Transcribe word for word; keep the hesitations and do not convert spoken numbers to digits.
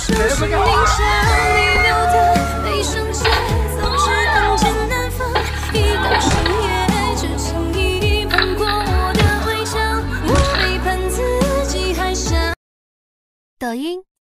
就是你向你留的悲伤节，总是暗箭难放。一到深夜，就轻易碰过我的围墙，我背叛自己，还想。 抖音。